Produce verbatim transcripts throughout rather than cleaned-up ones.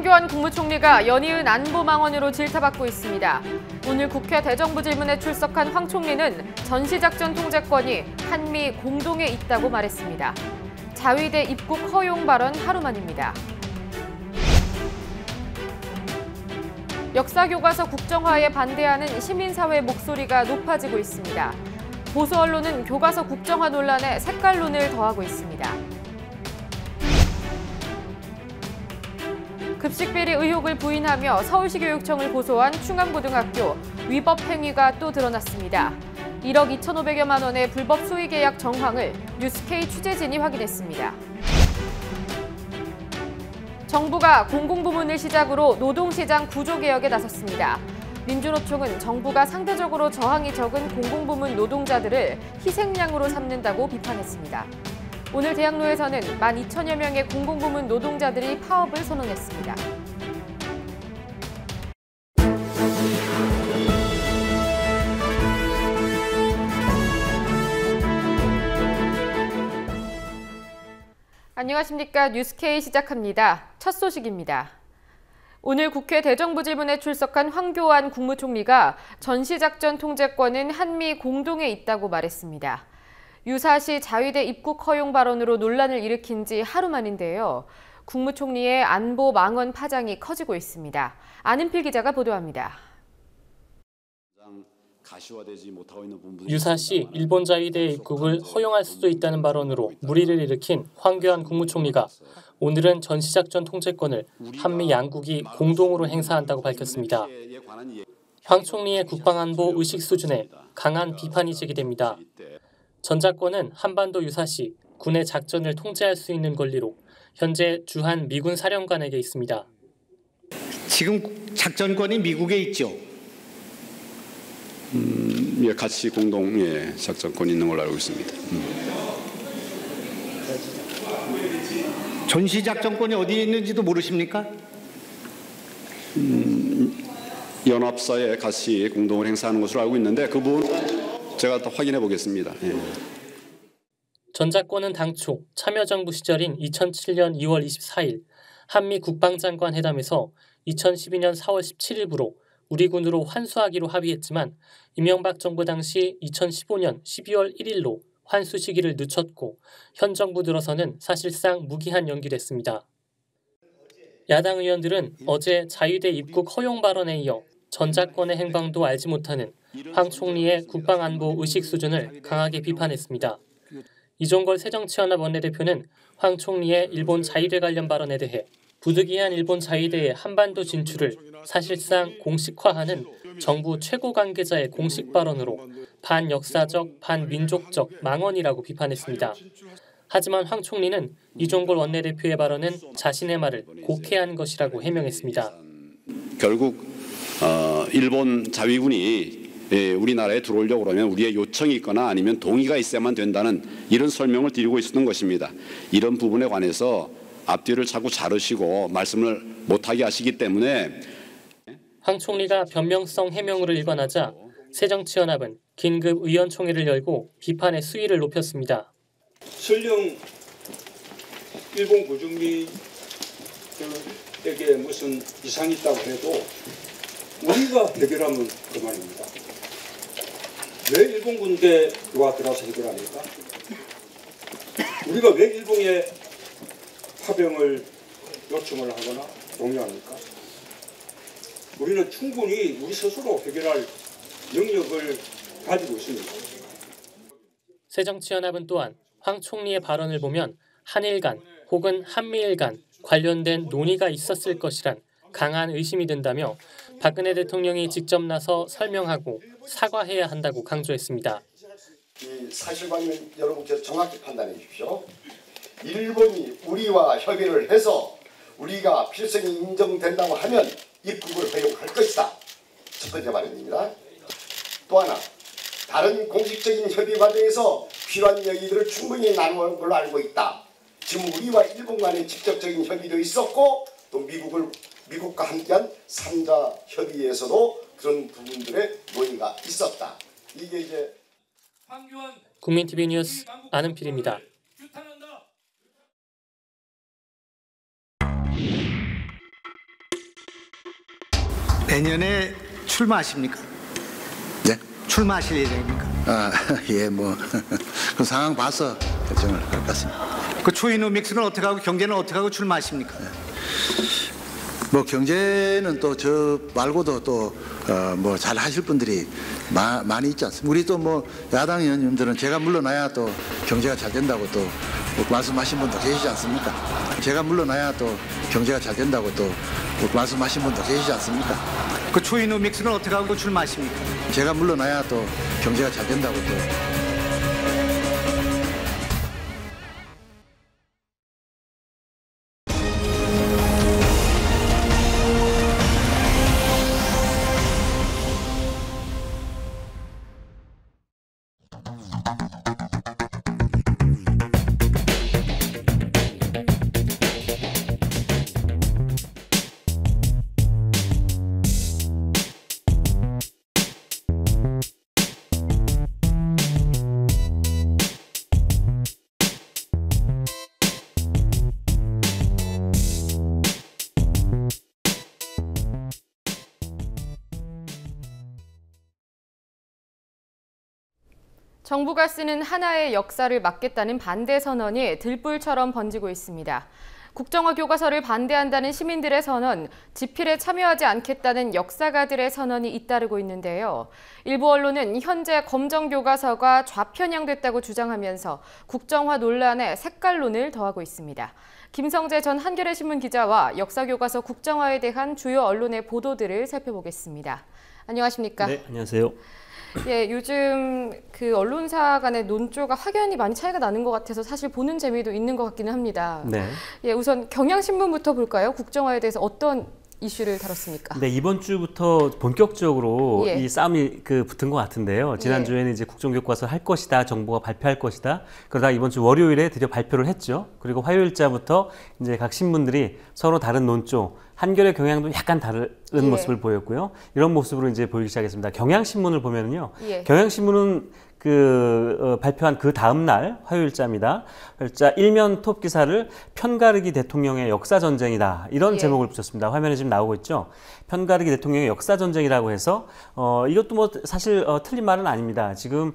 황교안 국무총리가 연이은 안보망언으로 질타받고 있습니다. 오늘 국회 대정부 질문에 출석한 황 총리는 전시작전 통제권이 한미 공동에 있다고 말했습니다. 자위대 입국 허용 발언 하루 만입니다. 역사교과서 국정화에 반대하는 시민사회 목소리가 높아지고 있습니다. 보수 언론은 교과서 국정화 논란에 색깔론을 더하고 있습니다. 급식비리 의혹을 부인하며 서울시 교육청을 고소한 충암고등학교 위법 행위가 또 드러났습니다. 일억 이천오백여만 원의 불법 수의계약 정황을 뉴스케이 취재진이 확인했습니다. 정부가 공공부문을 시작으로 노동시장 구조개혁에 나섰습니다. 민주노총은 정부가 상대적으로 저항이 적은 공공부문 노동자들을 희생양으로 삼는다고 비판했습니다. 오늘 대학로에서는 만 이천여 명의 공공부문 노동자들이 파업을 선언했습니다. 안녕하십니까. 뉴스케이 시작합니다. 첫 소식입니다. 오늘 국회 대정부 질문에 출석한 황교안 국무총리가 전시작전 통제권은 한미 공동에 있다고 말했습니다. 유사시 자위대 입국 허용 발언으로 논란을 일으킨 지 하루 만인데요. 국무총리의 안보 망언 파장이 커지고 있습니다. 안은필 기자가 보도합니다. 유사시 일본 자위대의 입국을 허용할 수도 있다는 발언으로 물의를 일으킨 황교안 국무총리가 오늘은 전시작전 통제권을 한미 양국이 공동으로 행사한다고 밝혔습니다. 황 총리의 국방안보 의식 수준에 강한 비판이 제기됩니다. 전작권은 한반도 유사시 군의 작전을 통제할 수 있는 권리로 현재 주한 미군 사령관에게 있습니다. 지금 작전권이 미국에 있죠? 음, 예, 같이 공동 예, 작전권이 있는 걸로 알고 있습니다. 음. 전시작전권이 어디에 있는지도 모르십니까? 음, 연합사에 같이 공동을 행사하는 것으로 알고 있는데 그 부분 제가 또 확인해 보겠습니다. 예. 전작권은 당초 참여정부 시절인 이천칠 년 이월 이십사일 한미 국방장관 회담에서 이천십이 년 사월 십칠일부로 우리 군으로 환수하기로 합의했지만 이명박 정부 당시 이천십오 년 십이월 일일로 환수 시기를 늦췄고 현 정부 들어서는 사실상 무기한 연기됐습니다. 야당 의원들은 어제 자위대 입국 허용 발언에 이어 전작권의 행방도 알지 못하는 황 총리의 국방안보 의식 수준을 강하게 비판했습니다. 이종걸 새정치연합 원내대표는 황 총리의 일본 자위대 관련 발언에 대해 부득이한 일본 자위대의 한반도 진출을 사실상 공식화하는 정부 최고 관계자의 공식 발언으로 반역사적, 반민족적 망언이라고 비판했습니다. 하지만 황 총리는 이종걸 원내대표의 발언은 자신의 말을 곡해한 것이라고 해명했습니다. 결국 어, 일본 자위군이 예, 우리나라에 들어오려고 그러면 우리의 요청이 있거나 아니면 동의가 있어야만 된다는 이런 설명을 드리고 있었던 것입니다. 이런 부분에 관해서 앞뒤를 자꾸 자르시고 말씀을 못하게 하시기 때문에 황 총리가 변명성 해명으로 일관하자 새정치연합은 긴급 의원총회를 열고 비판의 수위를 높였습니다. 설령 일본 고중미에게 무슨 이상이 있다고 해도 우리가 해결하면 그만입니다. 왜 일본 군대와 들어와서 해결합니까? 우리가 왜 일본에 파병을 요청을 하거나 독려합니까? 우리는 충분히 우리 스스로 해결할 능력을 가지고 있습니다. 새정치연합은 또한 황 총리의 발언을 보면 한일 간 혹은 한미일 간 관련된 논의가 있었을 것이란 강한 의심이 든다며 박근혜 대통령이 직접 나서 설명하고 사과해야 한다고 강조했습니다. 이 사실관계는 여러분께서 정확히 판단해 주십시오. 일본이 우리와 협의를 해서 우리가 필성이 인정된다고 하면 입국을 허용할 것이다. 첫 번째 발언입니다. 또 하나, 다른 공식적인 협의 과정에서 필요한 얘기들을 충분히 나누는 걸로 알고 있다. 지금 우리와 일본 간의 직접적인 협의도 있었고 또 미국을 미국과 함께한 삼자 협의에서도 그런 부분들의 논의가 있었다. 이게 이제 국민티비 뉴스 안은필입니다. 내년에 출마하십니까? 네? 출마하실 예정입니까? 아, 예, 뭐 그 상황 봐서 결정을 할 것 같습니다. 그 초이노믹스는 어떻게 하고 경제는 어떻게 하고 출마하십니까? 뭐 경제는 또 저 말고도 또 뭐 잘 하실 분들이 마, 많이 있지 않습니까? 우리 또 뭐 야당 의원님들은 제가 물러나야 또 경제가 잘 된다고 또 말씀하신 분도 계시지 않습니까? 제가 물러나야 또 경제가 잘 된다고 또 말씀하신 분도 계시지 않습니까? 그 초이노믹스는 어떻게 하고 출마하십니까? 제가 물러나야 또 경제가 잘 된다고 또 정부가 쓰는 하나의 역사를 막겠다는 반대 선언이 들불처럼 번지고 있습니다. 국정화 교과서를 반대한다는 시민들의 선언, 집필에 참여하지 않겠다는 역사가들의 선언이 잇따르고 있는데요. 일부 언론은 현재 검정 교과서가 좌편향됐다고 주장하면서 국정화 논란에 색깔론을 더하고 있습니다. 김성재 전 한겨레 신문 기자와 역사교과서 국정화에 대한 주요 언론의 보도들을 살펴보겠습니다. 안녕하십니까? 네, 안녕하세요. 예, 요즘 그 언론사 간의 논조가 확연히 많이 차이가 나는 것 같아서 사실 보는 재미도 있는 것 같기는 합니다. 네. 예, 우선 경향신문부터 볼까요? 국정화에 대해서 어떤 이슈를 다뤘습니까? 네, 이번 주부터 본격적으로 예. 이 싸움이 그 붙은 것 같은데요. 지난주에는 예. 이제 국정교과서 할 것이다, 정부가 발표할 것이다. 그러다 이번 주 월요일에 드디어 발표를 했죠. 그리고 화요일자부터 이제 각 신문들이 서로 다른 논조, 한겨레 경향도 약간 다른 예. 모습을 보였고요. 이런 모습으로 이제 보이기 시작했습니다. 경향신문을 보면은요. 예. 경향신문은 그 어, 발표한 그 다음 날 화요일자입니다. 화요일자 일면 톱 기사를 편가르기 대통령의 역사 전쟁이다 이런 예. 제목을 붙였습니다. 화면에 지금 나오고 있죠. 편가르기 대통령의 역사 전쟁이라고 해서 어, 이것도 뭐 사실 어, 틀린 말은 아닙니다. 지금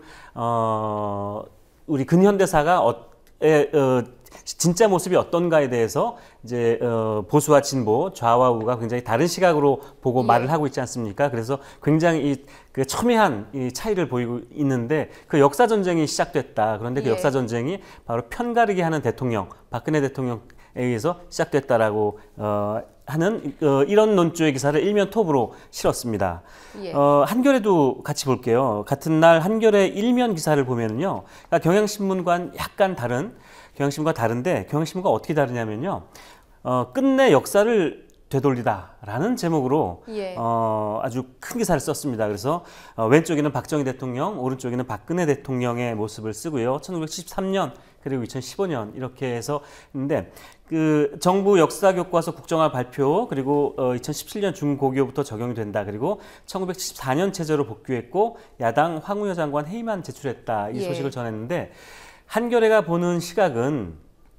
어, 우리 근현대사가 어, 에, 어, 진짜 모습이 어떤가에 대해서 이제 어, 보수와 진보, 좌와 우가 굉장히 다른 시각으로 보고 예. 말을 하고 있지 않습니까? 그래서 굉장히 이, 그 첨예한 이 차이를 보이고 있는데 그 역사 전쟁이 시작됐다. 그런데 그 예. 역사 전쟁이 바로 편가르기 하는 대통령, 박근혜 대통령에 의해서 시작됐다라고 어, 하는 어, 이런 논조의 기사를 일면 톱으로 실었습니다. 예. 어, 한겨레도 같이 볼게요. 같은 날 한겨레 일면 기사를 보면은요, 그러니까 경향신문과는 약간 다른 경향신문과 다른데 경향신문과 어떻게 다르냐면요, 어, 끝내 역사를 되돌리다라는 제목으로 예. 어, 아주 큰 기사를 썼습니다. 그래서 어, 왼쪽에는 박정희 대통령, 오른쪽에는 박근혜 대통령의 모습을 쓰고요. 천구백칠십삼 년 그리고 이천십오 년 이렇게 해서 있는데 그 정부 역사교과서 국정화 발표 그리고 어, 이천십칠 년 중고교부터 적용이 된다. 그리고 천구백칠십사 년 체제로 복귀했고 야당 황운여 장관 회의만 제출했다. 이 예. 소식을 전했는데 한겨레가 보는 시각은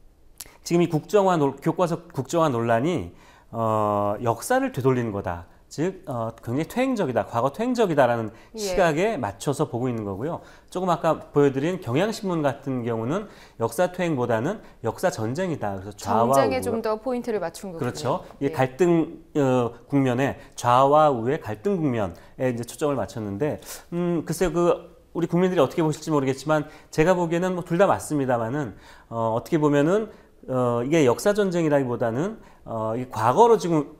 지금 이 국정화 논, 교과서 국정화 논란이 어, 역사를 되돌리는 거다. 즉 어, 굉장히 퇴행적이다, 과거 퇴행적이다라는 예. 시각에 맞춰서 보고 있는 거고요. 조금 아까 보여드린 경향신문 같은 경우는 역사 퇴행보다는 역사 전쟁이다. 그래서 좌와 전쟁에 우 좀 더 포인트를 맞춘 거군요. 그렇죠. 이 예. 갈등 어, 국면에 좌와 우의 갈등 국면에 이제 초점을 맞췄는데, 음, 글쎄요 그. 우리 국민들이 어떻게 보실지 모르겠지만 제가 보기에는 뭐 둘 다 맞습니다만은 어, 어떻게 보면은 어, 이게 역사 전쟁이라기보다는 어, 이 과거로 지금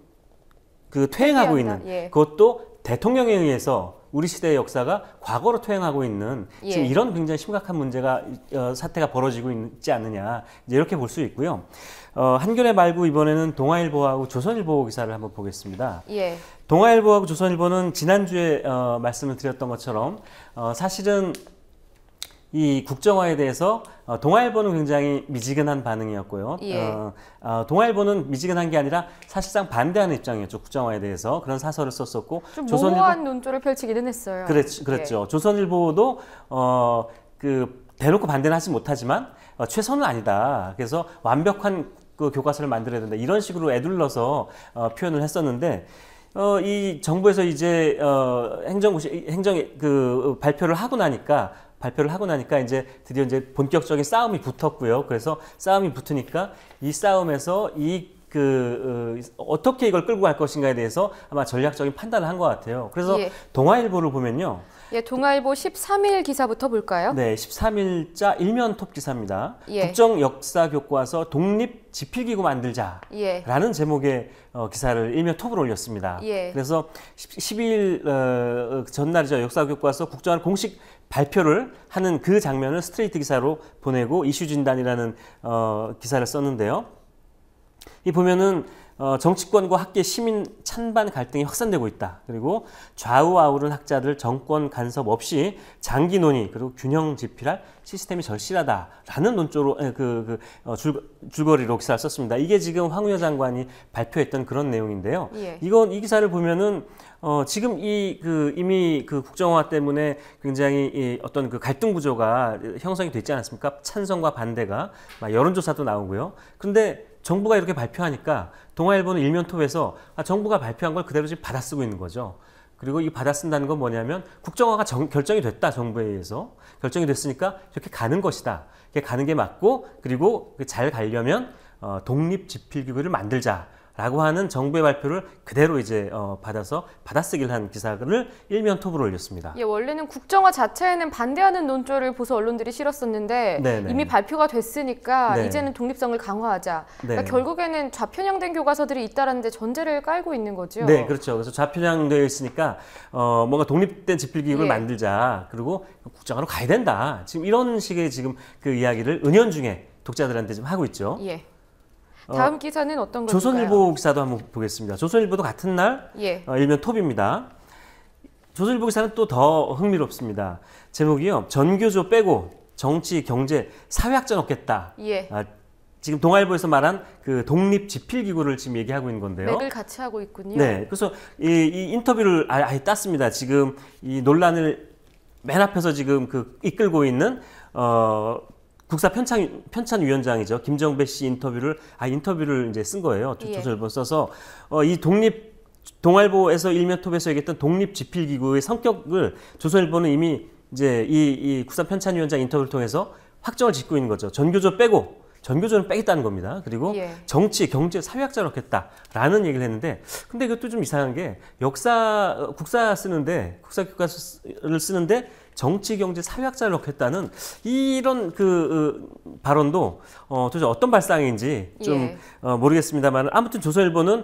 그 퇴행하고 회귀한다. 있는 예. 그것도 대통령에 의해서 우리 시대의 역사가 과거로 퇴행하고 있는 예. 지금 이런 굉장히 심각한 문제가 어, 사태가 벌어지고 있지 않느냐 이제 이렇게 볼 수 있고요. 어, 한겨레 말고 이번에는 동아일보하고 조선일보 기사를 한번 보겠습니다. 예. 동아일보하고 조선일보는 지난주에 어, 말씀을 드렸던 것처럼 어, 사실은 이 국정화에 대해서 어, 동아일보는 굉장히 미지근한 반응이었고요. 예. 어, 어, 동아일보는 미지근한 게 아니라 사실상 반대하는 입장이었죠. 국정화에 대해서 그런 사설을 썼었고 좀 모호한 논조를 펼치기는 했어요. 그랬, 그랬죠. 예. 조선일보도 어, 그 대놓고 반대는 하지 못하지만 어, 최선은 아니다. 그래서 완벽한 그 교과서를 만들어야 된다. 이런 식으로 애둘러서 어, 표현을 했었는데 어, 이 정부에서 이제 어, 행정 행정 그 발표를 하고 나니까 발표를 하고 나니까 이제 드디어 이제 본격적인 싸움이 붙었고요. 그래서 싸움이 붙으니까 이 싸움에서 이 그 어, 어떻게 이걸 끌고 갈 것인가에 대해서 아마 전략적인 판단을 한 것 같아요. 그래서 예. 동아일보를 보면요. 예, 동아일보 십삼 일 기사부터 볼까요? 네, 십삼 일자 일면 톱 기사입니다. 예. 국정 역사 교과서 독립 지필기구 만들자라는 예. 제목의 어, 기사를 일면 톱으로 올렸습니다. 예. 그래서 십이 일 어, 전날이죠. 역사 교과서 국정화를 공식 발표를 하는 그 장면을 스트레이트 기사로 보내고 이슈 진단이라는 어, 기사를 썼는데요. 이 보면은 어, 정치권과 학계, 시민 찬반 갈등이 확산되고 있다. 그리고 좌우 아우른 학자들 정권 간섭 없이 장기 논의 그리고 균형 집필할 시스템이 절실하다라는 논조로 그, 그 어, 줄, 줄거리로 기사를 썼습니다. 이게 지금 황우여 장관이 발표했던 그런 내용인데요. 예. 이건 이 기사를 보면은 어, 지금 이 그 이미 그 국정화 때문에 굉장히 이 어떤 그 갈등 구조가 형성이 됐지 않았습니까? 찬성과 반대가 막 여론조사도 나오고요. 근데 정부가 이렇게 발표하니까 동아일보는 일면톱에서 아, 정부가 발표한 걸 그대로 지금 받아쓰고 있는 거죠. 그리고 이 받아쓴다는 건 뭐냐면 국정화가 정, 결정이 됐다. 정부에 의해서. 결정이 됐으니까 이렇게 가는 것이다. 이렇게 가는 게 맞고 그리고 잘 가려면 어, 독립지필기구를 만들자라고 하는 정부의 발표를 그대로 이제 어, 받아서 받아쓰기를 한 기사를 일면톱으로 올렸습니다. 예, 원래는 국정화 자체에는 반대하는 논조를 보수 언론들이 실었었는데 네네. 이미 발표가 됐으니까 네. 이제는 독립성을 강화하자. 그러니까 네. 결국에는 좌편향된 교과서들이 있다라는 데 전제를 깔고 있는 거죠. 네, 그렇죠. 그래서 좌편향되어 있으니까 어, 뭔가 독립된 지필기구를 예. 만들자. 그리고 국정화로 가야 된다. 지금 이런 식의 지금 그 이야기를 은연중에 독자들한테 지금 하고 있죠. 예. 다음 어, 기사는 어떤 건가요? 조선일보 기사도 한번 보겠습니다. 조선일보도 같은 날 예. 어, 일면 톱입니다. 조선일보 기사는 또 더 흥미롭습니다. 제목이요. 전교조 빼고 정치, 경제, 사회학자 넣겠다. 예. 아, 지금 동아일보에서 말한 그 독립 지필기구를 지금 얘기하고 있는 건데요. 맥을 같이 하고 있군요. 네, 그래서 이, 이 인터뷰를 아예, 아예 땄습니다. 지금 이 논란을 맨 앞에서 지금 그 이끌고 있는 어. 국사 편찬, 편찬위원장이죠. 김정배 씨 인터뷰를, 아, 인터뷰를 이제 쓴 거예요. 예. 조선일보 써서, 어, 이 독립, 동아일보에서 일면톱에서 얘기했던 독립지필기구의 성격을 조선일보는 이미 이제 이, 이 국사 편찬위원장 인터뷰를 통해서 확정을 짓고 있는 거죠. 전교조 빼고, 전교조는 빼겠다는 겁니다. 그리고 예. 정치, 경제, 사회학자 넣겠다라는 얘기를 했는데, 근데 이것도 좀 이상한 게, 역사, 국사 쓰는데, 국사 교과서를 쓰는데, 정치, 경제, 사회학자를 넣겠다는 이런 그 어, 발언도 어, 도대체 어떤 발상인지 좀 예. 어, 모르겠습니다만 아무튼 조선일보는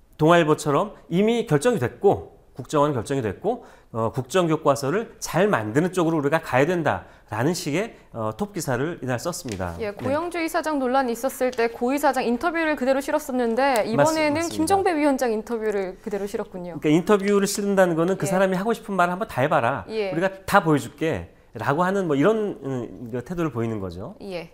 동아일보처럼 이미 결정이 됐고 국정화는 결정이 됐고 어, 국정교과서를 잘 만드는 쪽으로 우리가 가야 된다라는 식의 어, 톱 기사를 이날 썼습니다. 예, 고영주 이사장 논란이 있었을 때 고 이사장 인터뷰를 그대로 실었었는데 이번에는 맞습니다. 김정배 위원장 인터뷰를 그대로 실었군요. 그러니까 인터뷰를 실는다는 거는 그 예. 사람이 하고 싶은 말을 한번 다 해봐라. 예. 우리가 다 보여줄게. 라고 하는 뭐 이런 음, 태도를 보이는 거죠. 예.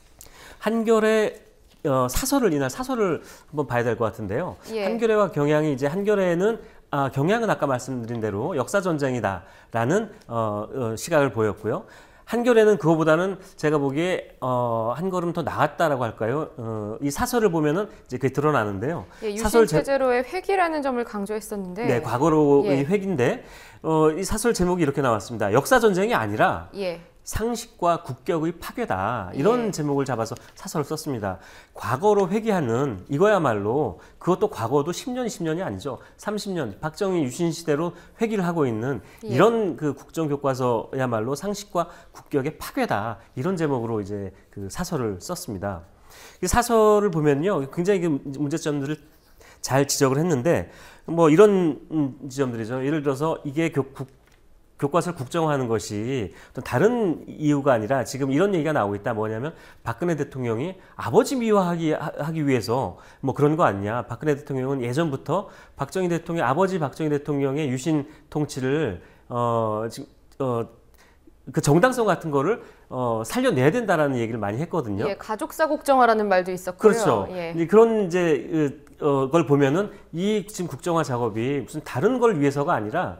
한겨레 어, 사설을 이날 사설을 한번 봐야 될 것 같은데요. 예. 한겨레와 경향이 이제 한겨레는 아, 경향은 아까 말씀드린 대로 역사 전쟁이다라는 어, 어, 시각을 보였고요. 한겨레는 그거보다는 제가 보기에 어, 한 걸음 더 나았다라고 할까요? 어, 이 사설을 보면은 이제 그게 드러나는데요. 예, 유신 사설 제... 체제로의 회귀라는 점을 강조했었는데, 네, 과거로의 예. 회귀인데 어, 이 사설 제목이 이렇게 나왔습니다. 역사 전쟁이 아니라. 예. 상식과 국격의 파괴다. 이런 예. 제목을 잡아서 사설을 썼습니다. 과거로 회귀하는 이거야말로 그것도 과거도 십 년, 이십 년이 아니죠. 삼십 년 박정희 유신 시대로 회귀를 하고 있는 예. 이런 그 국정교과서야말로 상식과 국격의 파괴다. 이런 제목으로 이제 그 사설을 썼습니다. 이 사설을 보면요, 굉장히 그 문제점들을 잘 지적을 했는데 뭐 이런 지점들이죠. 예를 들어서 이게 교, 국 교과서를 국정화하는 것이 어떤 다른 이유가 아니라 지금 이런 얘기가 나오고 있다. 뭐냐면 박근혜 대통령이 아버지 미화하기 하기 위해서 뭐 그런 거 아니냐. 박근혜 대통령은 예전부터 박정희 대통령 아버지 박정희 대통령의 유신 통치를 어 지금 어 그 정당성 같은 거를 어 살려내야 된다라는 얘기를 많이 했거든요. 예, 가족사 국정화라는 말도 있었고요. 그렇죠. 예. 이제 그런 이제 어, 걸 보면은 이 지금 국정화 작업이 무슨 다른 걸 위해서가 아니라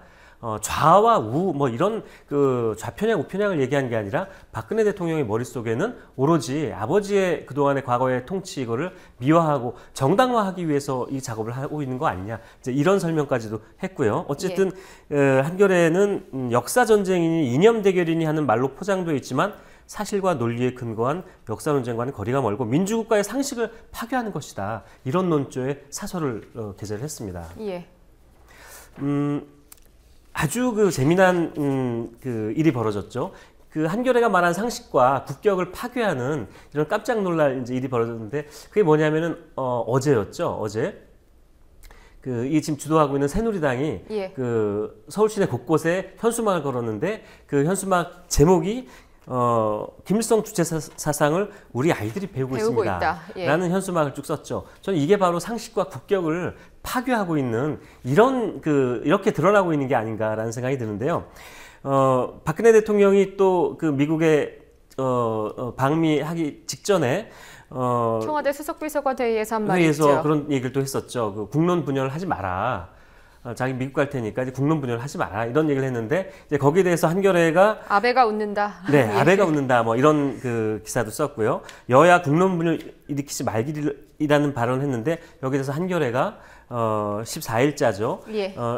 어, 좌와 우 뭐 이런 그 좌편향 우편향을 얘기한 게 아니라 박근혜 대통령의 머릿속에는 오로지 아버지의 그동안의 과거의 통치 이거를 미화하고 정당화하기 위해서 이 작업을 하고 있는 거 아니냐, 이제 이런 설명까지도 했고요. 어쨌든 예. 어, 한겨레는 음, 역사 전쟁이니 이념 대결이니 하는 말로 포장되어 있지만 사실과 논리에 근거한 역사 논쟁과는 거리가 멀고 민주국가의 상식을 파괴하는 것이다. 이런 논조의 사설을 어, 게재를 했습니다. 예. 음, 아주 그 재미난 음, 그 일이 벌어졌죠. 그 한겨레가 말한 상식과 국격을 파괴하는 이런 깜짝 놀랄 이제 일이 벌어졌는데 그게 뭐냐면은 어, 어제였죠. 어제. 그 이 지금 주도하고 있는 새누리당이 예. 그 서울 시내 곳곳에 현수막을 걸었는데 그 현수막 제목이 어, 김일성 주체 사상을 우리 아이들이 배우고, 배우고 있습니다. 있다. 예. 라는 현수막을 쭉 썼죠. 저는 이게 바로 상식과 국격을 파괴하고 있는 이런 그 이렇게 드러나고 있는 게 아닌가라는 생각이 드는데요. 어, 박근혜 대통령이 또 그 미국에 어, 어, 방미하기 직전에 어, 청와대 수석비서관 회의에서 한 말이 회의에서 있죠. 그런 얘기를 또 했었죠. 그 국론 분열을 하지 마라. 어, 자기 미국 갈 테니까 이제 국론 분열을 하지 마라. 이런 얘기를 했는데 이제 거기에 대해서 한겨레가 아베가 웃는다. 네, 예. 아베가 웃는다. 뭐 이런 그 기사도 썼고요. 여야 국론 분열 일으키지 말기라는 발언을 했는데 여기에 대해서 한겨레가 어, 십사 일자죠. 예. 어,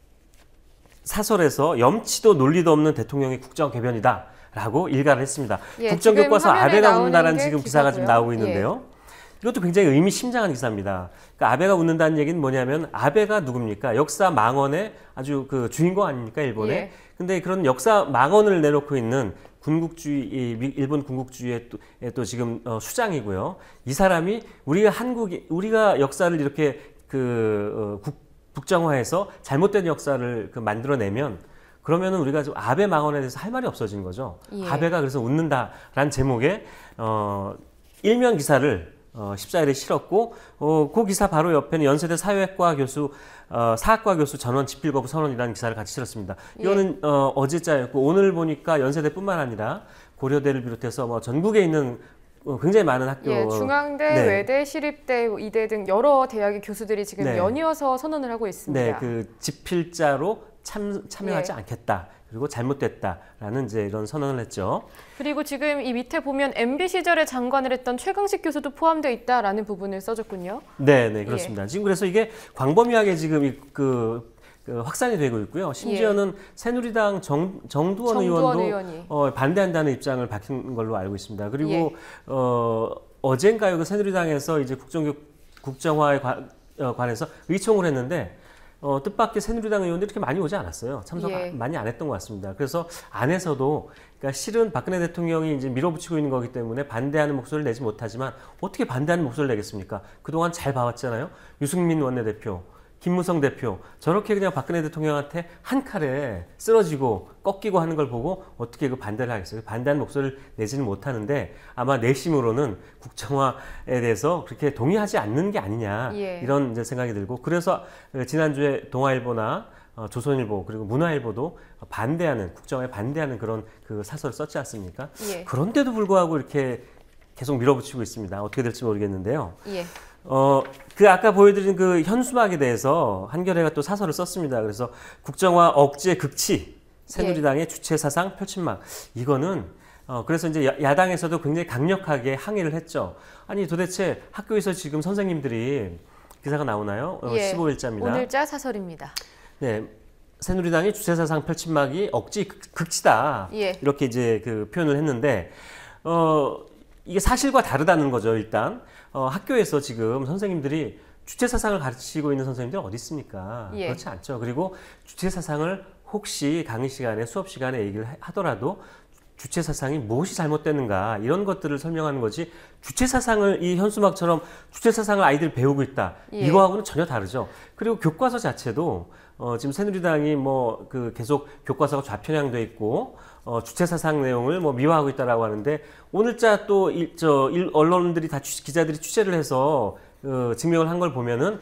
사설에서 염치도 논리도 없는 대통령의 국정 개변이다. 라고 일가를 했습니다. 예, 국정교과서 아베가 웃는다라는 지금 기사고요. 기사가 지금 나오고 있는데요. 예. 이것도 굉장히 의미심장한 기사입니다. 그러니까 아베가 웃는다는 얘기는 뭐냐면 아베가 누굽니까? 역사 망언의 아주 그 주인공 아닙니까? 일본에. 예. 근데 그런 역사 망언을 내놓고 있는 군국주의, 일본 군국주의의 또, 또 지금 어, 수장이고요. 이 사람이 우리가 한국이, 우리가 역사를 이렇게 그 어, 국, 국정화해서 잘못된 역사를 그 만들어내면 그러면은 우리가 좀 아베 망언에 대해서 할 말이 없어지는 거죠. 예. 아베가 그래서 웃는다라는 제목의 어, 일면 기사를 어, 십사 일에 실었고 어, 그 기사 바로 옆에는 연세대 사회학과 교수, 어, 사학과 교수 전원 집필 거부 선언이라는 기사를 같이 실었습니다. 이거는 예. 어, 어제자였고 오늘 보니까 연세대뿐만 아니라 고려대를 비롯해서 뭐 전국에 있는 어, 굉장히 많은 학교, 예, 중앙대, 네. 외대, 시립대, 이대 등 여러 대학의 교수들이 지금 네. 연이어서 선언을 하고 있습니다. 네, 그 집필자로 참, 참여하지 예. 않겠다. 그리고 잘못됐다라는 이제 이런 선언을 했죠. 그리고 지금 이 밑에 보면 엠비 시절에 장관을 했던 최강식 교수도 포함되어 있다라는 부분을 써줬군요. 네, 네 그렇습니다. 예. 지금 그래서 이게 광범위하게 지금 그, 그 확산이 되고 있고요. 심지어는 예. 새누리당 정, 정두원, 정두원 의원도 어, 반대한다는 입장을 밝힌 걸로 알고 있습니다. 그리고 예. 어, 어젠가요, 그 새누리당에서 이제 국정 국정화에 관, 어, 관해서 의총을 했는데. 어, 뜻밖의 새누리당 의원들이 이렇게 많이 오지 않았어요. 참석 예. 많이 안 했던 것 같습니다. 그래서 안에서도 그러니까 실은 박근혜 대통령이 이제 밀어붙이고 있는 거기 때문에 반대하는 목소리를 내지 못하지만 어떻게 반대하는 목소리를 내겠습니까? 그동안 잘 봐왔잖아요. 유승민 원내대표, 김무성 대표 저렇게 그냥 박근혜 대통령한테 한 칼에 쓰러지고 꺾이고 하는 걸 보고 어떻게 그 반대를 하겠어요? 반대하는 목소리를 내지는 못하는데 아마 내심으로는 국정화에 대해서 그렇게 동의하지 않는 게 아니냐 예. 이런 이제 생각이 들고 그래서 지난주에 동아일보나 어, 조선일보 그리고 문화일보도 반대하는 국정화에 반대하는 그런 그 사설을 썼지 않습니까? 예. 그런데도 불구하고 이렇게 계속 밀어붙이고 있습니다. 어떻게 될지 모르겠는데요. 예. 어, 그 아까 보여드린 그 현수막에 대해서 한겨레가 또 사설을 썼습니다. 그래서 국정화 억지의 극치, 새누리당의 예. 주체 사상 표친막. 이거는 어, 그래서 이제 야, 야당에서도 굉장히 강력하게 항의를 했죠. 아니 도대체 학교에서 지금 선생님들이 기사가 나오나요? 어, 예. 십오 일자입니다. 오늘자 사설입니다. 네. 새누리당의 주체 사상 펼침막이 억지 극, 극치다. 예. 이렇게 이제 그 표현을 했는데 어, 이게 사실과 다르다는 거죠, 일단. 어, 학교에서 지금 선생님들이 주체사상을 가르치고 있는 선생님들 어디 있습니까? 예. 그렇지 않죠. 그리고 주체사상을 혹시 강의 시간에, 수업 시간에 얘기를 하더라도 주체사상이 무엇이 잘못됐는가 이런 것들을 설명하는 거지 주체사상을 이 현수막처럼 주체사상을 아이들이 배우고 있다. 예. 이거하고는 전혀 다르죠. 그리고 교과서 자체도 어, 지금 새누리당이 뭐 그 계속 교과서가 좌편향돼 있고 어, 주체사상 내용을 뭐 미화하고 있다라고 하는데 오늘자 또 일, 저 일, 언론들이 다 취, 기자들이 취재를 해서 어, 증명을 한 걸 보면은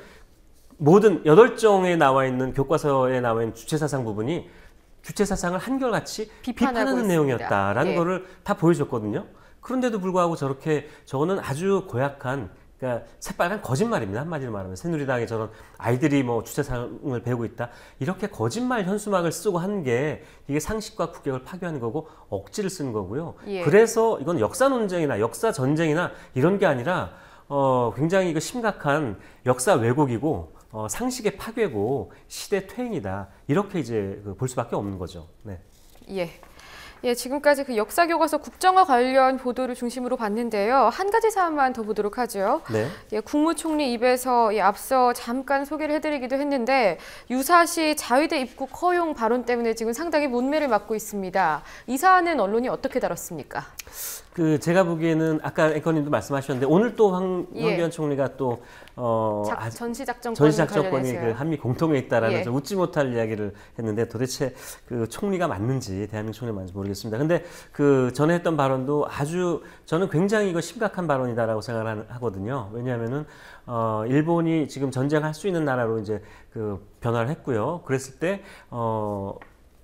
모든 여덟 종에 나와 있는 교과서에 나와 있는 주체사상 부분이 주체사상을 한결같이 비판하는 내용이었다라는 예. 거를 다 보여줬거든요. 그런데도 불구하고 저렇게 저거는 아주 고약한 그러니까 새빨간 거짓말입니다. 한마디로 말하면 새누리당에 저런 아이들이 뭐 주체사상을 배우고 있다. 이렇게 거짓말 현수막을 쓰고 하는 게 이게 상식과 국격을 파괴하는 거고 억지를 쓰는 거고요. 예. 그래서 이건 역사 논쟁이나 역사 전쟁이나 이런 게 아니라 어, 굉장히 이거 심각한 역사 왜곡이고 어, 상식의 파괴고 시대 퇴행이다. 이렇게 이제 볼 수밖에 없는 거죠. 네. 예. 예, 지금까지 그 역사 교과서 국정화 관련 보도를 중심으로 봤는데요. 한 가지 사안만 더 보도록 하죠. 네. 예, 국무총리 입에서 예, 앞서 잠깐 소개를 해드리기도 했는데 유사시 자위대 입국 허용 발언 때문에 지금 상당히 문매를 맞고 있습니다. 이 사안은 언론이 어떻게 다뤘습니까? 그 제가 보기에는 아까 앵커님도 말씀하셨는데 오늘 또 황, 예. 황교안 총리가 또 어, 작, 전시작전권 전시작전권이 그 한미 공통에 있다라는 예. 좀 웃지 못할 이야기를 했는데 도대체 그 총리가 맞는지 대한민국 총리가 맞는지 모르겠습니다. 근데 그 전에 했던 발언도 아주 저는 굉장히 이거 심각한 발언이다라고 생각을 하거든요. 왜냐하면은 어, 일본이 지금 전쟁할 수 있는 나라로 이제 그 변화를 했고요. 그랬을 때 어.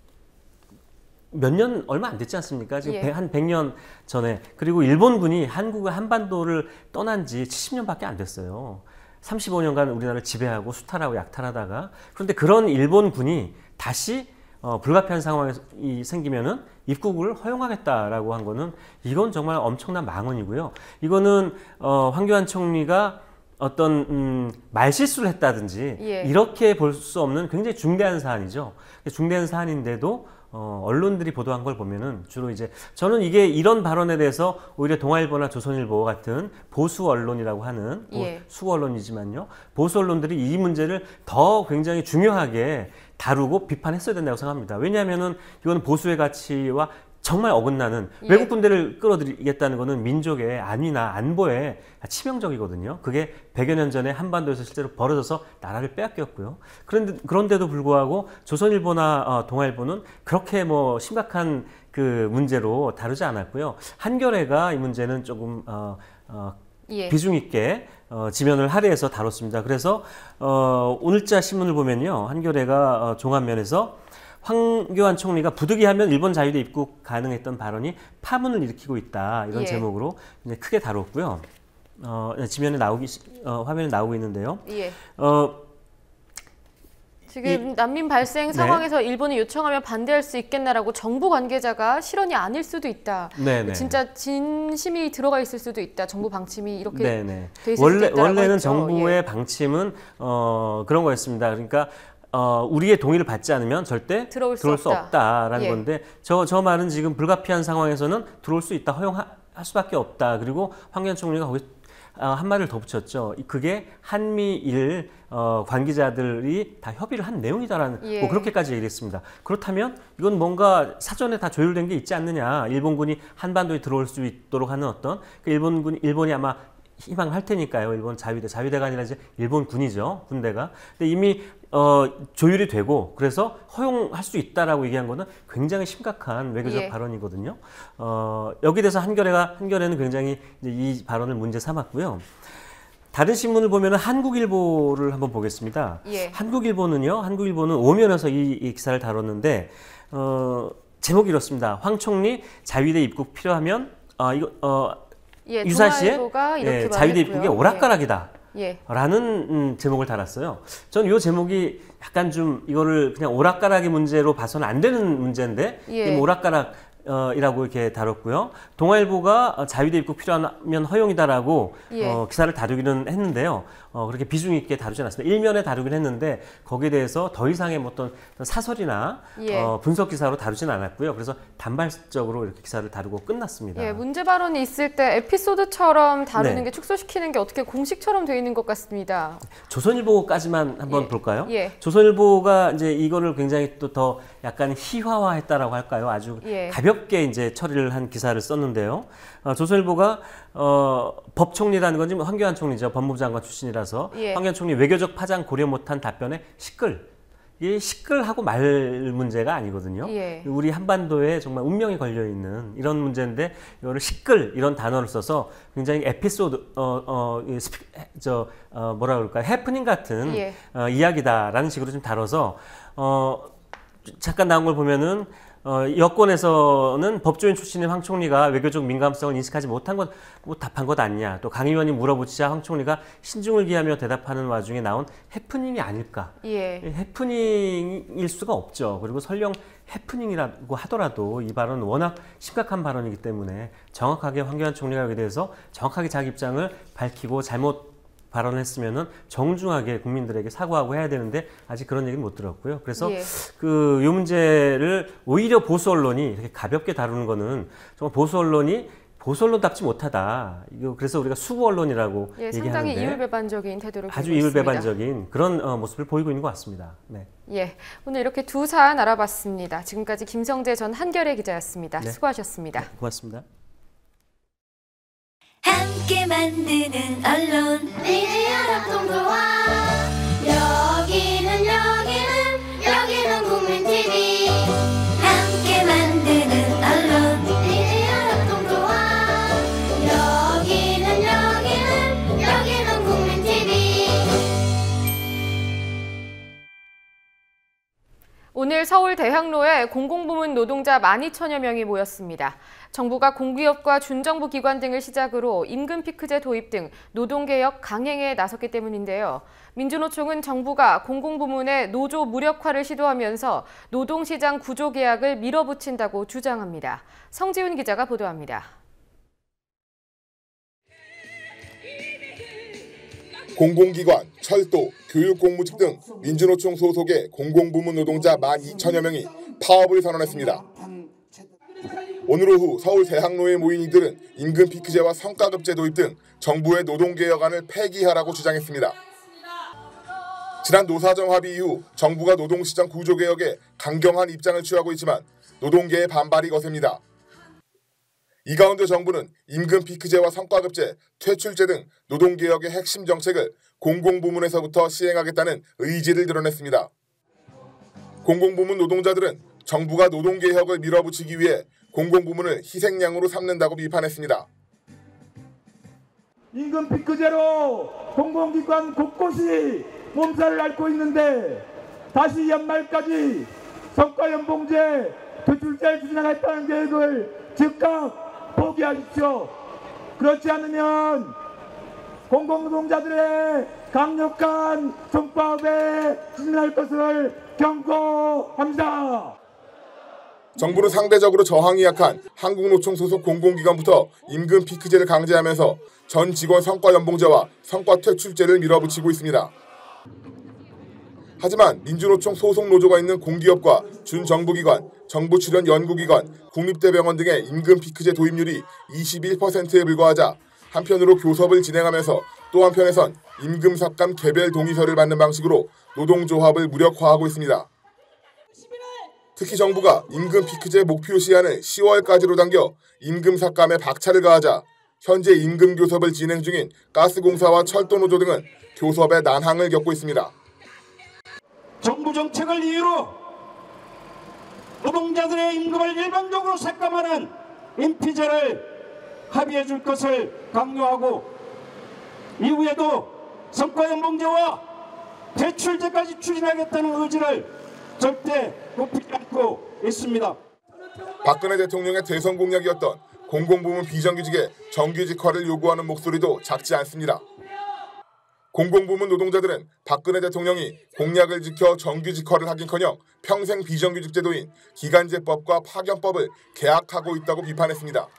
몇 년 얼마 안 됐지 않습니까? 지금 예. 한 백 년 전에. 그리고 일본군이 한국의 한반도를 떠난 지 칠십 년밖에 안 됐어요. 삼십오 년간 우리나라를 지배하고 수탈하고 약탈하다가 그런데 그런 일본군이 다시 어, 불가피한 상황이 생기면은 입국을 허용하겠다라고 한 거는 이건 정말 엄청난 망언이고요. 이거는 어, 황교안 총리가 어떤 음, 말실수를 했다든지 예. 이렇게 볼 수 없는 굉장히 중대한 사안이죠. 중대한 사안인데도 어, 언론들이 보도한 걸 보면은 주로 이제 저는 이게 이런 발언에 대해서 오히려 동아일보나 조선일보 같은 보수 언론이라고 하는 예. 수 언론이지만요. 보수 언론들이 이 문제를 더 굉장히 중요하게 다루고 비판했어야 된다고 생각합니다. 왜냐하면은 이건 보수의 가치와 정말 어긋나는 예. 외국 군대를 끌어들이겠다는 것은 민족의 안위나 안보에 치명적이거든요. 그게 백여 년 전에 한반도에서 실제로 벌어져서 나라를 빼앗겼고요. 그런데, 그런데도 불구하고 조선일보나 어, 동아일보는 그렇게 뭐 심각한 그 문제로 다루지 않았고요. 한겨레가 이 문제는 조금 어, 어, 예. 비중 있게 어, 지면을 할애해서 다뤘습니다. 그래서 어, 오늘자 신문을 보면요. 한겨레가 어, 종합면에서 황교안 총리가 부득이하면 일본 자유대 입국 가능했던 발언이 파문을 일으키고 있다. 이런 예. 제목으로 이제 크게 다뤘고요. 어, 지면에 나오기 어, 화면에 나오고 있는데요. 예. 어, 지금 이, 난민 발생 네. 상황에서 일본이 요청하면 반대할 수 있겠나라고 정부 관계자가 실언이 아닐 수도 있다. 네네. 진짜 진심이 들어가 있을 수도 있다. 정부 방침이 이렇게 네네. 돼 있을 원래 수도 있다라고 원래는 했죠. 정부의 예. 방침은 어, 그런 거였습니다. 그러니까. 어, 우리의 동의를 받지 않으면 절대 들어올 수 들어올 수 없다. 없다라는 예. 건데 저, 저 말은 지금 불가피한 상황에서는 들어올 수 있다, 허용할 수밖에 없다. 그리고 황교안 총리가 거기 어, 한 말을 더 붙였죠. 그게 한미일 어, 관계자들이 다 협의를 한 내용이다라는 예. 뭐 그렇게까지 얘기했습니다. 그렇다면 이건 뭔가 사전에 다 조율된 게 있지 않느냐. 일본군이 한반도에 들어올 수 있도록 하는 어떤 그 일본군이 일본이 아마 희망할 테니까요. 일본 자위대, 자위대가 아니라 이제 일본 군이죠. 군대가. 근데 이미 어, 조율이 되고 그래서 허용할 수 있다라고 얘기한 거는 굉장히 심각한 외교적 예. 발언이거든요. 어, 여기 대해서 한겨레가 한겨레는 굉장히 이제 이 발언을 문제 삼았고요. 다른 신문을 보면은 한국일보를 한번 보겠습니다. 예. 한국일보는요. 한국일보는 오면에서 이, 이 기사를 다뤘는데 어, 제목이 이렇습니다. 황 총리 자위대 입국 필요하면 어, 이거 어, 예, 유사시에 동아일보가 이렇게 예, 자위대 말했고요. 입국의 오락가락이다. 예. 라는 음, 제목을 달았어요. 저는 이 제목이 약간 좀 이거를 그냥 오락가락의 문제로 봐서는 안 되는 문제인데 예. 이 오락가락 어, 이라고 이렇게 다뤘고요. 동아일보가 자위대 입국 필요하면 허용이다라고 예. 어, 기사를 다루기는 했는데요. 어, 그렇게 비중 있게 다루지 않았습니다. 일면에 다루긴 했는데 거기에 대해서 더 이상의 뭐 어떤 사설이나 예. 어, 분석 기사로 다루진 않았고요. 그래서 단발적으로 이렇게 기사를 다루고 끝났습니다. 예, 문제 발언이 있을 때 에피소드처럼 다루는 네. 게 축소시키는 게 어떻게 공식처럼 되어 있는 것 같습니다. 조선일보까지만 한번 예. 볼까요? 예. 조선일보가 이제 이거를 굉장히 또 더 약간 희화화했다라고 할까요? 아주 예. 가볍게 이제 처리를 한 기사를 썼는데요. 어, 조선일보가 어, 법총리라는 건 지금 황교안 총리죠. 법무부 장관 출신이라서 예. 황교안 총리 외교적 파장 고려 못한 답변에 시끌. 이게 시끌하고 말 문제가 아니거든요. 예. 우리 한반도에 정말 운명이 걸려 있는 이런 문제인데 이거를 시끌 이런 단어를 써서 굉장히 에피소드 어, 어, 이 스피, 저 어, 뭐라 그럴까 해프닝 같은 예. 어, 이야기다라는 식으로 좀 다뤄서 어, 잠깐 나온 걸 보면은 어, 여권에서는 법조인 출신인 황 총리가 외교적 민감성을 인식하지 못한 것, 뭐 답한 것 아니냐. 또 강 의원이 물어붙이자 황 총리가 신중을 기하며 대답하는 와중에 나온 해프닝이 아닐까. 예. 해프닝일 수가 없죠. 그리고 설령 해프닝이라고 하더라도 이 발언은 워낙 심각한 발언이기 때문에 정확하게 황교안 총리가 여기에 대해서 정확하게 자기 입장을 밝히고 잘못 발언을 했으면은 정중하게 국민들에게 사과하고 해야 되는데 아직 그런 얘기는 못 들었고요. 그래서 예. 그 이 문제를 오히려 보수 언론이 이렇게 가볍게 다루는 거는 정말 보수 언론이 보수 언론답지 못하다. 이거 그래서 우리가 수구 언론이라고 예, 얘기하는데 상당히 이율배반적인 태도를 아주 보이고 있습니다. 이율배반적인 그런 어, 모습을 보이고 있는 것 같습니다. 네. 예, 오늘 이렇게 두 사안 알아봤습니다. 지금까지 김성재 전 한겨레 기자였습니다. 네. 수고하셨습니다. 네, 고맙습니다. 함께 만드는 언론 미디어 동조와 여기는 여기는 여기는 국민티비 함께 만드는 언론 미디어 동조와 여기는 여기는 여기는 국민티비 오늘 서울 대학로에 공공부문 노동자 만 이천여 명이 모였습니다. 정부가 공기업과 준정부 기관 등을 시작으로 임금 피크제 도입 등 노동개혁 강행에 나섰기 때문인데요. 민주노총은 정부가 공공부문의 노조 무력화를 시도하면서 노동시장 구조 개혁을 밀어붙인다고 주장합니다. 성지훈 기자가 보도합니다. 공공기관, 철도, 교육공무직 등 민주노총 소속의 공공부문 노동자 만 이천여 명이 파업을 선언했습니다. 오늘 오후 서울 대학로에 모인 이들은 임금 피크제와 성과급제 도입 등 정부의 노동개혁안을 폐기하라고 주장했습니다. 지난 노사정 합의 이후 정부가 노동시장 구조개혁에 강경한 입장을 취하고 있지만 노동계의 반발이 거셉니다. 이 가운데 정부는 임금 피크제와 성과급제, 퇴출제 등 노동개혁의 핵심 정책을 공공부문에서부터 시행하겠다는 의지를 드러냈습니다. 공공부문 노동자들은 정부가 노동개혁을 밀어붙이기 위해 공공부문을 희생양으로 삼는다고 비판했습니다. 임금 피크제로 공공기관 곳곳이 몸살을 앓고 있는데 다시 연말까지 성과연봉제, 퇴출제를 추진하겠다는 계획을 즉각 포기하십시오. 그렇지 않으면 공공노동자들의 강력한 총파업에 진행할 것을 경고합니다. 정부는 상대적으로 저항이 약한 한국노총 소속 공공기관부터 임금 피크제를 강제하면서 전 직원 성과연봉제와 성과퇴출제를 밀어붙이고 있습니다. 하지만 민주노총 소속 노조가 있는 공기업과 준정부기관, 정부 출연 연구기관, 국립대병원 등의 임금 피크제 도입률이 이십일 퍼센트에 불과하자 한편으로 교섭을 진행하면서 또 한편에선 임금 삭감 개별 동의서를 받는 방식으로 노동조합을 무력화하고 있습니다. 특히 정부가 임금 피크제 목표 시한을 시월까지로 당겨 임금 삭감에 박차를 가하자 현재 임금 교섭을 진행 중인 가스공사와 철도노조 등은 교섭에 난항을 겪고 있습니다. 정부 정책을 이유로 노동자들의 임금을 일방적으로 삭감하는 임피제를 합의해 줄 것을 강요하고 이후에도 성과연봉제와 퇴출제까지 추진하겠다는 의지를 절대 높이지 않고 있습니다. 박근혜 대통령의 대선 공약이었던 공공부문 비정규직의 정규직화를 요구하는 목소리도 작지 않습니다. 공공부문 노동자들은 박근혜 대통령이 공약을 지켜 정규직화를 하긴커녕 평생 비정규직 제도인 기간제법과 파견법을 개혁하고 있다고 비판했습니다.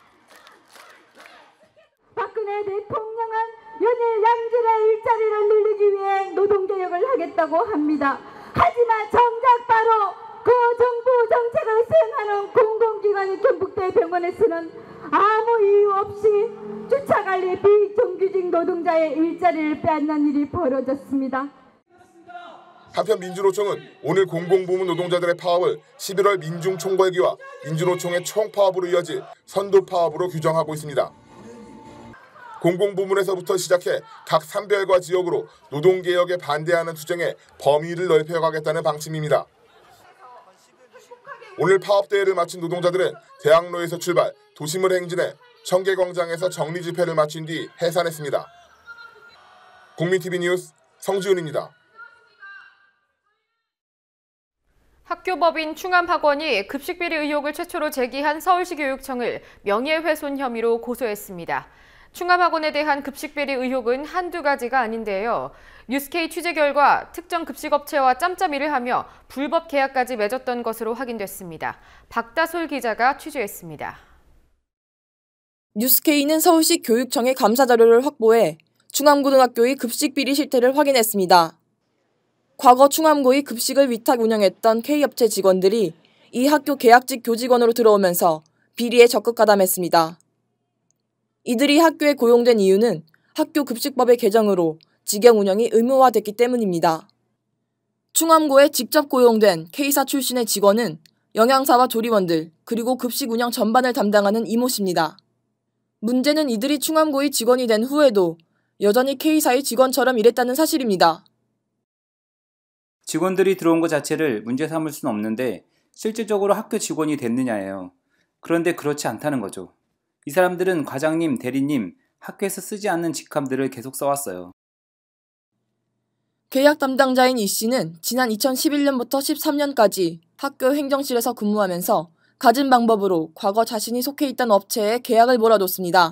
박근혜 대통령은 연일 양질의 일자리를 늘리기 위해 노동개혁을 하겠다고 합니다. 하지만 정작 바로 그 정부 정책을 수행하는 공공기관인 경북대 병원에서는 아무 이유 없이 주차관리 비정규직 노동자의 일자리를 빼앗는 일이 벌어졌습니다. 한편 민주노총은 오늘 공공부문 노동자들의 파업을 십일월 민중총궐기와 민주노총의 총파업으로 이어질 선도파업으로 규정하고 있습니다. 공공부문에서부터 시작해 각 산별과 지역으로 노동개혁에 반대하는 투쟁에 범위를 넓혀가겠다는 방침입니다. 오늘 파업대회를 마친 노동자들은 대학로에서 출발, 도심을 행진해 청계광장에서 정리집회를 마친 뒤 해산했습니다. 국민티비 뉴스 성지훈입니다. 학교법인 충암학원이 급식비리 의혹을 최초로 제기한 서울시 교육청을 명예훼손 혐의로 고소했습니다. 충암학원에 대한 급식비리 의혹은 한두 가지가 아닌데요. 뉴스케이 취재 결과 특정 급식업체와 짬짬이를 하며 불법 계약까지 맺었던 것으로 확인됐습니다. 박다솔 기자가 취재했습니다. 뉴스케이는 서울시 교육청에 감사 자료를 확보해 충암고등학교의 급식비리 실태를 확인했습니다. 과거 충암고의 급식을 위탁 운영했던 K업체 직원들이 이 학교 계약직 교직원으로 들어오면서 비리에 적극 가담했습니다. 이들이 학교에 고용된 이유는 학교 급식법의 개정으로 직영 운영이 의무화됐기 때문입니다. 충암고에 직접 고용된 K사 출신의 직원은 영양사와 조리원들 그리고 급식 운영 전반을 담당하는 이모 씨입니다. 문제는 이들이 충암고의 직원이 된 후에도 여전히 K사의 직원처럼 일했다는 사실입니다. 직원들이 들어온 것 자체를 문제 삼을 수는 없는데 실질적으로 학교 직원이 됐느냐예요. 그런데 그렇지 않다는 거죠. 이 사람들은 과장님, 대리님, 학교에서 쓰지 않는 직함들을 계속 써왔어요. 계약 담당자인 이 씨는 지난 이천십일 년부터 십삼 년까지 학교 행정실에서 근무하면서 갖은 방법으로 과거 자신이 속해 있던 업체에 계약을 몰아줬습니다.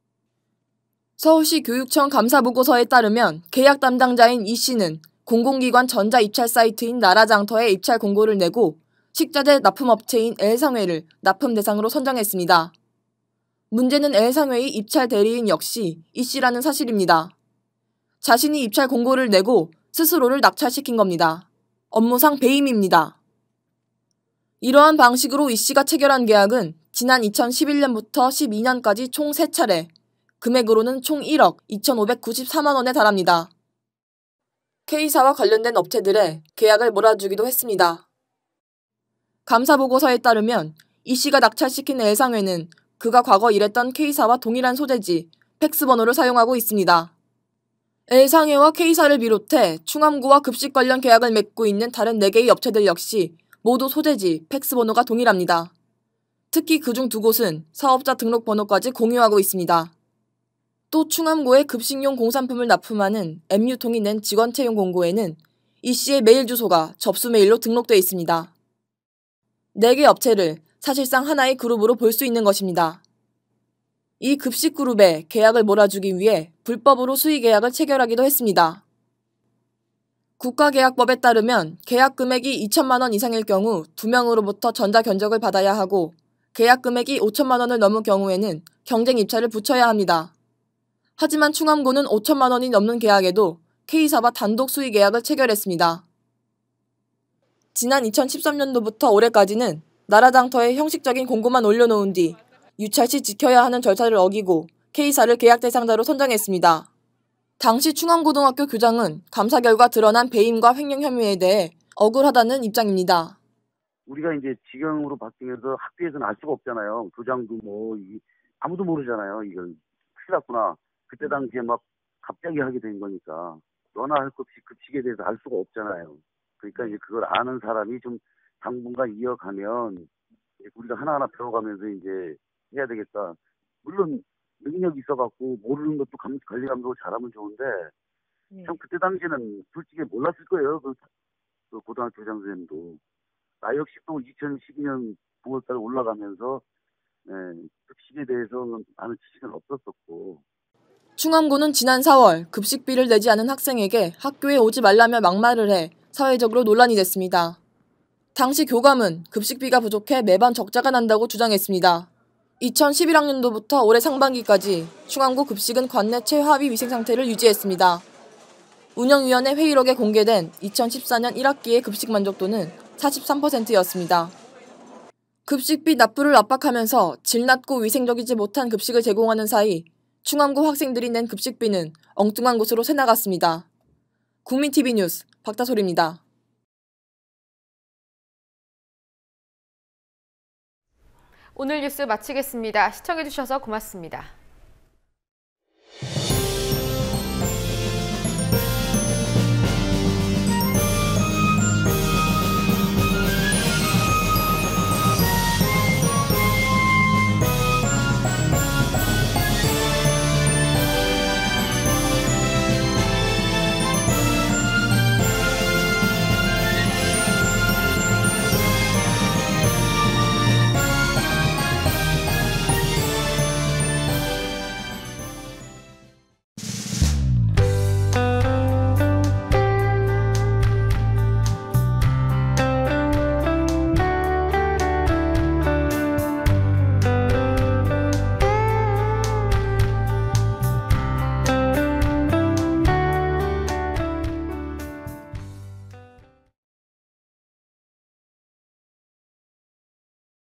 서울시 교육청 감사보고서에 따르면 계약 담당자인 이 씨는 공공기관 전자 입찰 사이트인 나라장터에 입찰 공고를 내고 식자재 납품업체인 엘상회를 납품 대상으로 선정했습니다. 문제는 엘상회의 입찰 대리인 역시 이 씨라는 사실입니다. 자신이 입찰 공고를 내고 스스로를 낙찰시킨 겁니다. 업무상 배임입니다. 이러한 방식으로 이 씨가 체결한 계약은 지난 이천십일 년부터 십이 년까지 총 세 차례, 금액으로는 총 일억 이천오백구십사만 원에 달합니다. K사와 관련된 업체들의 계약을 몰아주기도 했습니다. 감사보고서에 따르면 이 씨가 낙찰시킨 엘상회는 그가 과거 일했던 K사와 동일한 소재지, 팩스번호를 사용하고 있습니다. 엘상회와 K사를 비롯해 충암고와 급식 관련 계약을 맺고 있는 다른 네 개의 업체들 역시 모두 소재지, 팩스번호가 동일합니다. 특히 그중 두 곳은 사업자 등록번호까지 공유하고 있습니다. 또 충암고에 급식용 공산품을 납품하는 엠유통이 낸 직원 채용 공고에는 이 씨의 메일 주소가 접수 메일로 등록돼 있습니다. 네 개 업체를 사실상 하나의 그룹으로 볼 수 있는 것입니다. 이 급식 그룹에 계약을 몰아주기 위해 불법으로 수의 계약을 체결하기도 했습니다. 국가계약법에 따르면 계약 금액이 이천만 원 이상일 경우 두 명으로부터 전자 견적을 받아야 하고 계약 금액이 오천만 원을 넘은 경우에는 경쟁 입찰을 붙여야 합니다. 하지만 충암고는 오천만 원이 넘는 계약에도 K사와 단독 수의 계약을 체결했습니다. 지난 이천십삼 년도부터 올해까지는 나라장터에 형식적인 공고만 올려놓은 뒤 유찰 시 지켜야 하는 절차를 어기고 K사를 계약 대상자로 선정했습니다. 당시 충암고등학교 교장은 감사 결과 드러난 배임과 횡령 혐의에 대해 억울하다는 입장입니다. 우리가 이제 직영으로 바뀌면서 학교에서는 알 수가 없잖아요. 교장도 뭐 아무도 모르잖아요. 이건 큰일 났구나. 그때 당시에 막 갑자기 하게 된 거니까 너나 할 것 없이 급식에 대해서 알 수가 없잖아요. 그러니까 이제 그걸 아는 사람이 좀 당분간 이어가면 우리가 하나하나 배워가면서 이제 해야 되겠다. 물론 능력이 있어갖고 모르는 것도 감, 관리 감독을 잘하면 좋은데 네. 참 그때 당시에는 솔직히 몰랐을 거예요. 그, 그 고등학교 교장 선생님도. 나 역시 또 이천십이 년 구월달에 올라가면서 네, 급식에 대해서 아는 지식은 없었었고. 충암고는 지난 사월 급식비를 내지 않은 학생에게 학교에 오지 말라며 막말을 해 사회적으로 논란이 됐습니다. 당시 교감은 급식비가 부족해 매번 적자가 난다고 주장했습니다. 이천십일 학년도부터 올해 상반기까지 충암고 급식은 관내 최하위 위생 상태를 유지했습니다. 운영위원회 회의록에 공개된 이천십사 년 일 학기의 급식 만족도는 사십삼 퍼센트였습니다. 급식비 납부를 압박하면서 질 낮고 위생적이지 못한 급식을 제공하는 사이 충암고 학생들이 낸 급식비는 엉뚱한 곳으로 새나갔습니다. 국민티비 뉴스 박다솔입니다. 오늘 뉴스 마치겠습니다. 시청해주셔서 고맙습니다.